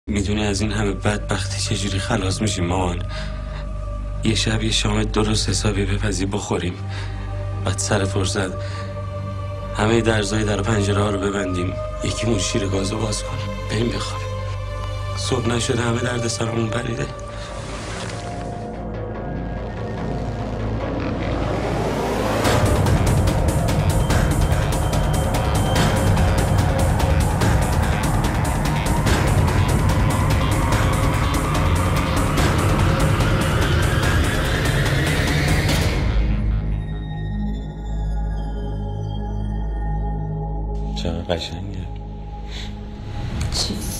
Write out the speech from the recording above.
میدونی از این همه بدبختی چجوری خلاص میشیم مامان؟ یه شب یه شام درست حسابی بپزی بخوریم، بعد سر فرصت همه درزای در و پنجره ها رو ببندیم، یکیمون شیر گازو باز کنیم بریم بخوابیم. صبح نشده همه درد سرمون پریده. چقدر قشنگه. چی؟